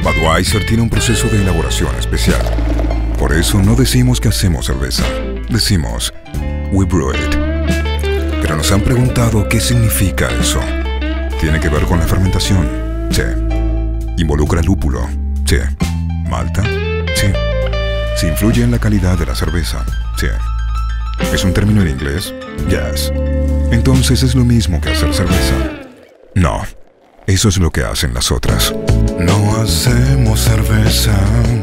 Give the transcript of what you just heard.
Budweiser tiene un proceso de elaboración especial. Por eso no decimos que hacemos cerveza, decimos we brew it. Pero nos han preguntado qué significa eso. ¿Tiene que ver con la fermentación? Sí. ¿Involucra lúpulo? Sí. ¿Malta? Sí. ¿Se influye en la calidad de la cerveza? Sí. ¿Es un término en inglés? Yes. Entonces es lo mismo que hacer cerveza. No. Eso es lo que hacen las otras. No hacemos cerveza.